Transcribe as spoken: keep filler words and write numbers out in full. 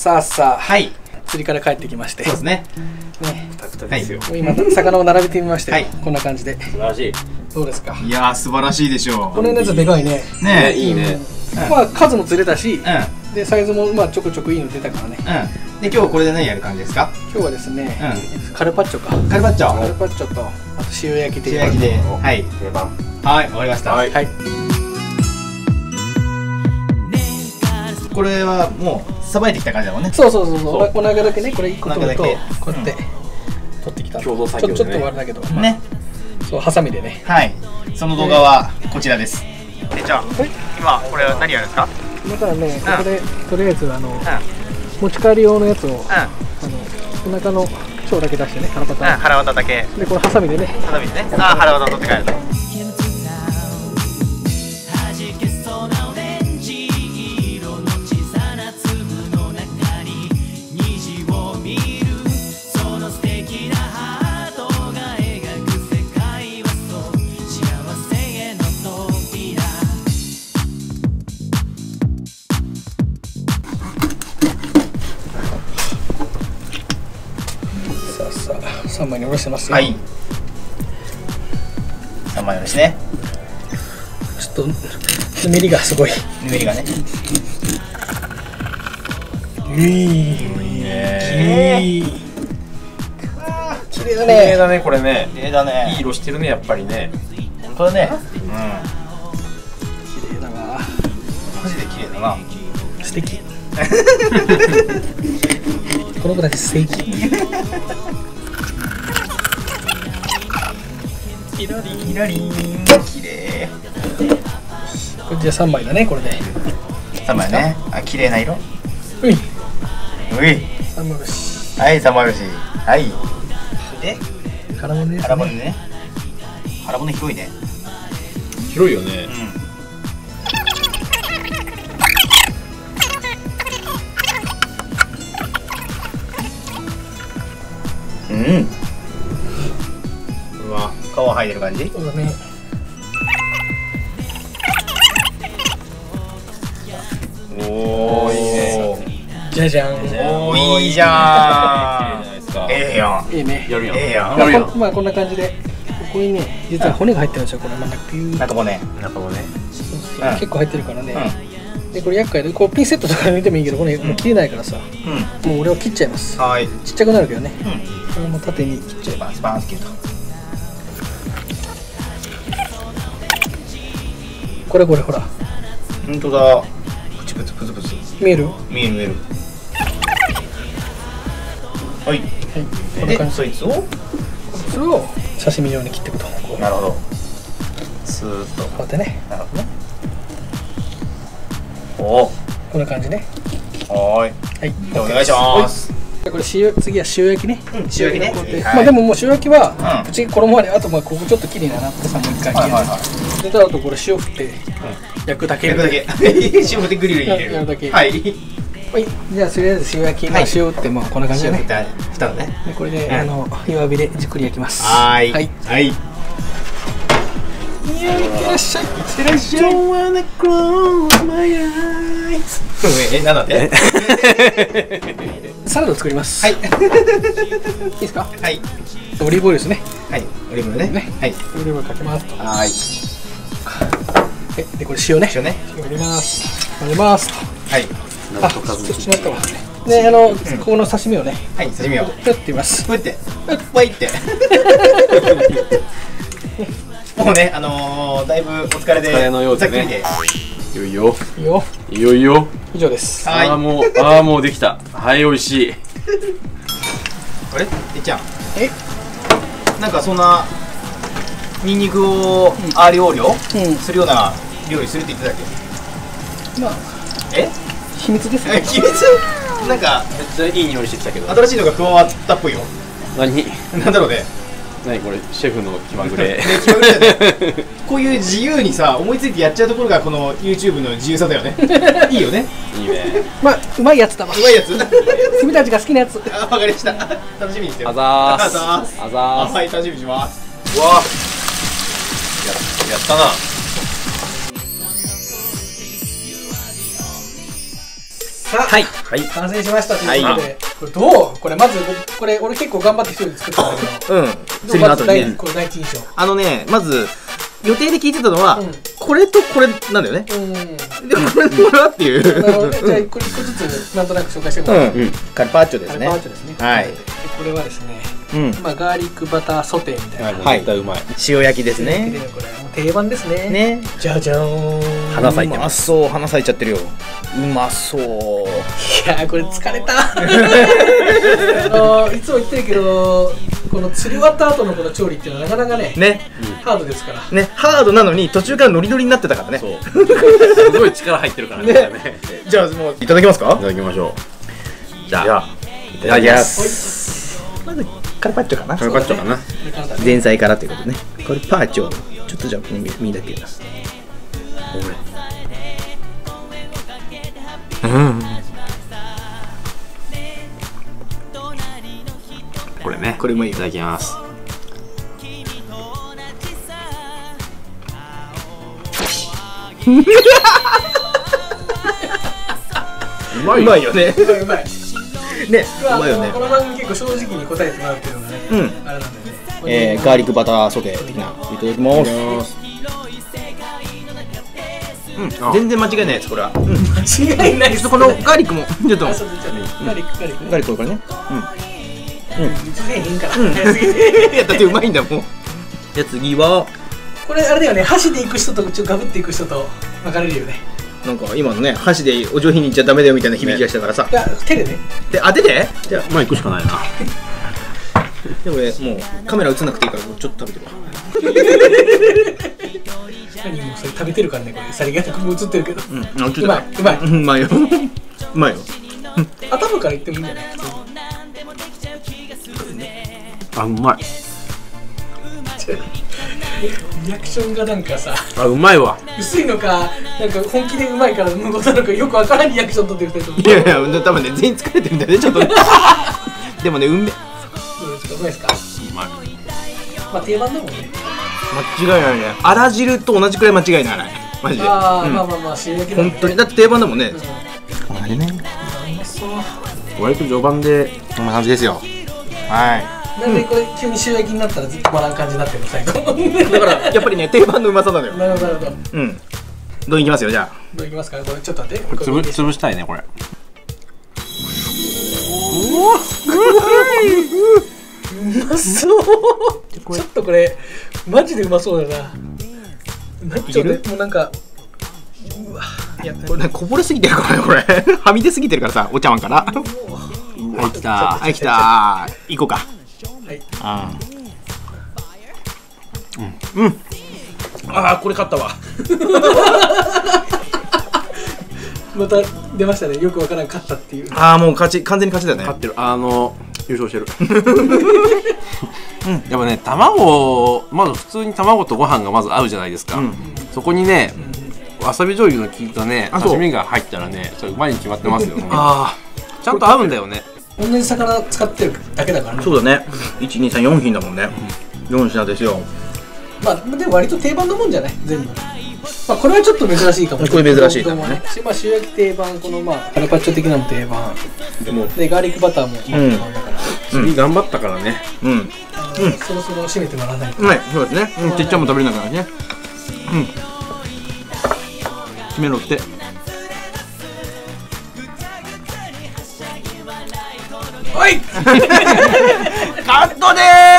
さあさあ、 はい、 釣りから帰ってきまして、 そうですね。 ね、 タクタクですよ。 今魚を並べてみましたよ。 はい、 こんな感じで。 素晴らしい。 どうですか。 いやー素晴らしいでしょう。 この辺のやつでかいね。 ねえ、 いいね。 まあ数も釣れたし、 うん、 でサイズもまあちょくちょくいいの出たからね。 うん。で今日これで何やる感じですか。 今日はですね、 うん、 カルパッチョか。 カルパッチョ。 カルパッチョとあと塩焼きで。 塩焼きで。はい。 定番。 はい、わかりました。 はい。 はい。 これはもうさばいてきた感じだもんね。 そうそうそうそう。お腹だけね、これ一個取るとこうやって取ってきた。 共同作業でね。 ちょっと割れだけど。 ね。 そうハサミでね。 はい。その動画はこちらです。えじゃあ今これは何やるんですか。 だからね、ここでとりあえずあのうん。 持ち帰り用のやつをうん。 あのお腹の腸だけ出してね、腹パタうん、腹渡だけ。 でこれハサミでね。 ハサミでね。ああ、腹渡取って帰るね。 さんまいにおろしてますよ。 はい。さんまいおろしね。 ちょっとぬめりがすごい。 ぬめりがね。 うい。 いいね。 綺麗だ綺麗ね。 だね、これね。 綺麗だね。 いい色してるね、やっぱりね。 本当だね。 綺麗だわ。 マジで綺麗だな。 素敵。この子たち素敵。 キラリンキラリン。綺麗。 これじゃあさんまいだね、これで。 さんまいね。あ、綺麗な色。 うい。 うい。 さんまいおろし。 はい、さんまいおろし。はい。で、 腹骨ですね。 腹骨ね。腹骨広いね。 広いよね。 うん。うん。 うわ、 皮剥いでる感じ。 そうだね。 おお、いいね。 じゃじゃん。 おー、いいじゃん。ええやん。 いいね。 やるやん。 ええやん。 まあこんまあこんな感じで、ここにね、実は骨が入ってるんですよ。これ真ん中ピュー。 中骨。 中もね。 そうそううん結構入ってるからね。 うでこれ厄介で、こうピンセットとか抜いてもいいけど、これもう切れないからさ、 ん。うん。 もう俺は切っちゃいます。 はい。 ちっちゃくなるけどね。 うん。 これも縦に切っちゃいます。 バンスバンス切ると。 これこれほら、 本当だ。プチプチプツプツ。 見える？ 見える見える。はい。 はい。こんなで、 感じ。 そいつを。 それを刺身用に切っていくと。こうなるほど。スーッと。 こうやってね。 なるほどね。おお。 こんな感じね。 はーい。 はい。 じゃあお願いします。 でこれ塩、次は塩焼きね。 うん、塩焼きね。 こうやってはいまあでももう塩焼きは、 うんうち衣まであとまあここちょっときれいななってさもう一回切る。 はいはいはい。 であとこれ塩振って焼くだけ。 焼くだけ。塩振ってグリルに入れる。 やるだけはい。 はい。じゃあとりあえず塩焼き、まあはい塩打ってまあこんな感じでね。 塩振って蓋だね。 でこれで、 うんあの弱火でじっくり焼きます。 はーい。 はい。 はい。 いやいってらっしゃい。いってらっしゃい。 Don't wanna close my eyes。 え、なんだって？ サラダ作ります。 はい。 いいですか？ はい。 オリーブオイルですね。 はい。オリーブね。 ねはい。 オリーブオイルかけますと。 はーい。 ででこれ塩ね。 塩ね。 塩入れます。混ぜますと。 はい。 あ、ちょっとしまったわ。で、あの、ここの刺身をね、 はい。刺身を。 ふってみます。 ふって。わいって。もうね、あのー、だいぶお疲れで。 お疲れのようでねざっくりで。 いよいよ。 いいよ。 いよいよ。 以上です。 はいああ、もう、ああ、もうできた。はい、美味しい。 あれ？えっちゃん。 え、 なんかそんな。ニンニクをアーリオーリョうん、 するような料理するって言ってたっまあ、 け？え？ 秘密ですね。 え、秘密？なんかめっちゃいい匂いしてきたけど。 新しいのが加わったっぽいよ。 何？ なんだろうね。 何これ、シェフの気まぐれ。 ね、気まぐれだよね。こういう自由にさ、思いついてやっちゃうところがこの YouTube の自由さだよね。いいよね。 いいね。 まあ、うまいやつだわう。まいやつ。 君たちが好きなやつ。 あ、わかりました。楽しみにしてる。 あざーす。 あざーす。 あざーす。 はい、楽しみにします。 うわ。や、やったな。 さあ、 はいはい完成しましたということはで、これどうこれまずこれ俺結構頑張って一人で作ったんだけど、 うんどう釣りの後にねまず第これ第一印象。 あのねまず予定で聞いてたのは、 うんこれとこれなんだよね。 うん。 でもこれこれはっていうなるほどね。じゃあこれ一個ずつなんとなく紹介してもらう。 うんカルパッチョですね。 カルパッチョですね。 はいでこれはですね、 うんまあガーリックバターソテーみたいな。 はい絶対うまい。 塩焼きですでね。 これもう定番ですね。。 ねじゃじゃーん。 花咲いてまうますそう花咲いちゃってるよ。うまそう。 いやーこれ疲れた。あのーいつも言ってるけど、この釣り終わった後のこの調理っていうのはなかなかね、 ねハードですから。 ねハードなのに途中からノリノリになってたからね。 そう。すごい力入ってるからね。 ねこれねじゃあもういただきますかい。ただきましょう。じゃあ、 いただきます。まずカルパッチョかな。 カルパッチョかな。 これからだね。 前菜からということでね。カルパッチョちょっとじゃあみみだけな。 うん。これね。 これもいいよいただきます。うまい。 うまいよね。 うまいうまい。 ねまあうまいよねこ。の番組結構正直に答えてもらうっていうのがね、 うん。 あれなんだよね。 えー、ガーリックバターソテー的な。いただきます。うん、全然間違いないですこれは。うん。 間違いないっすね。 このガーリックもちょっとあ、そうじゃあガーリックガーリックね。 ガーリックこれね。 実現変から。 うん。 早すぎるいやだってうまいんだもん。じゃあ次はこれあれだよね、箸でいく人とちょっとガブっていく人と分かれるよね。 なんか今のね箸でお上品にいっちゃダメだよみたいな響きがしたからさ。 いや手でね。 で当てて。じゃあまあ行くしかないな。 でも俺もうカメラ映んなくていいからちょっと食べてるわ。 何もそれ食べてるからね、これさりげなくも映ってるけど。 うん。あちょっとうまいうまい。 うまいよ。うまいよ。 頭からいってもいいんじゃない？ あ、うまい。 リアクションがなんかさ、 あ、うまいわ。 薄いのか、なんか本気でうまいから無言なのかよくわからんリアクション取ってる人と。 いやいや多分ね全員疲れてるんだよねちょっとね。でもねうんめどうですか？うまいですか？ うまい。 まあ定番だもんね。 間違いないね。あら汁と同じくらい間違いないマジで。 ああ、 うんまあまあまあ塩焼きなんで本当にだって定番だもんね。 うんあれね。 うまそう。 割と序盤でこんな感じですよ。はなんでこれ急に塩焼きになったらずっと笑う感じになってるの最後。 い。だからやっぱりね定番のうまさなのよ。 なるほどなるほど。 うん。どういきますよじゃあ。 どういきますか？これちょっと待って。 これつぶこれ潰したいねこれ。 うまそう。ちょっとこれマジでうまそうだな。なんちょっともうなんか。うわ。いやこれねこぼれすぎてるからねこれ。はみ出すぎてるからさお茶碗から。 はい、来た。 はい来たー。行こうか。 はい。 あうん。うん。ああこれ勝ったわ。 また出ましたね。よくわからん勝ったっていう。 ああもう勝ち完全に勝ちだね。 勝ってる。あの優勝してる。やっぱね、卵、まず普通に卵とご飯がまず合うじゃないですか。 うんそこにね、わさび醤油の効いたね、 あそう刺身が入ったらね、それうまいに決まってますよね。 あちゃんと合うんだよね。 同じ魚使ってるだけだからあね。 そうだね。いちにさんよん品だもんね。よん品ですよ。 まあでも割と定番のもんじゃない全部。まあこれはちょっと珍しいかも。 これ珍しいと思うね。まあ塩焼き定番、このまあカルパッチョ的なのも定番。 でも、 でガーリックバターも定番だから。 次頑張ったからね。 うん。うん。 そろそろ締めてもらわないと。 はいそうですね。うんちっちゃいも食べれながらね。うん。締めろって。 おい。 カットでー